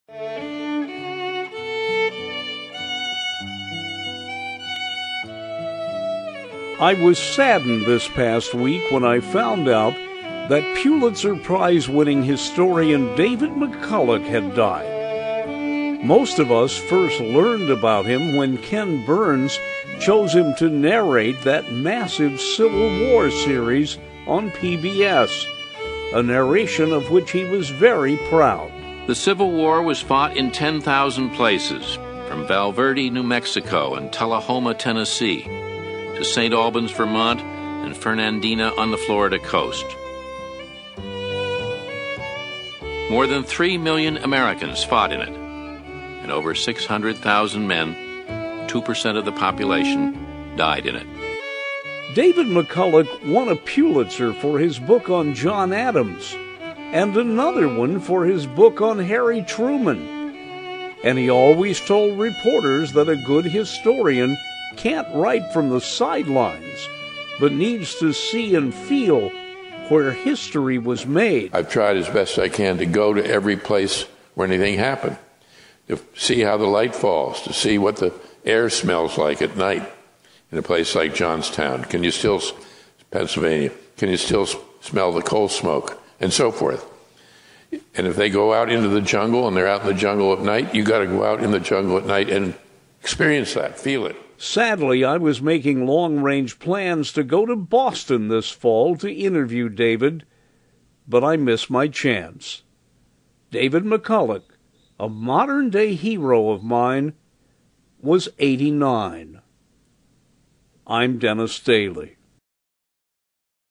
I was saddened this past week when I found out that Pulitzer Prize-winning historian David McCulloch had died. Most of us first learned about him when Ken Burns chose him to narrate that massive Civil War series on PBS, a narration of which he was very proud. The Civil War was fought in 10,000 places, from Val Verde, New Mexico, and Tullahoma, Tennessee, to St. Albans, Vermont, and Fernandina on the Florida coast. More than 3 million Americans fought in it, and over 600,000 men, 2% of the population, died in it. David McCulloch won a Pulitzer for his book on John Adams, and another one for his book on Harry Truman. And he always told reporters that a good historian can't write from the sidelines, but needs to see and feel where history was made. I've tried as best I can to go to every place where anything happened, to see how the light falls, to see what the air smells like at night in a place like Johnstown. Pennsylvania, can you still smell the coal smoke, and so forth. And if they go out into the jungle and they're out in the jungle at night, you got to go out in the jungle at night and experience that, feel it. Sadly, I was making long-range plans to go to Boston this fall to interview David, but I missed my chance. David McCulloch, a modern-day hero of mine, was 89. I'm Dennis Daly.